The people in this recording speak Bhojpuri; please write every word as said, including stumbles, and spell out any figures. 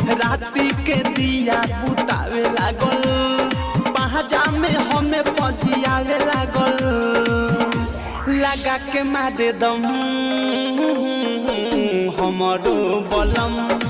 राती के दिया बुतावे लागल पहाजा में हमें पजियावे लागल लगा के मारे दम हमरो बलम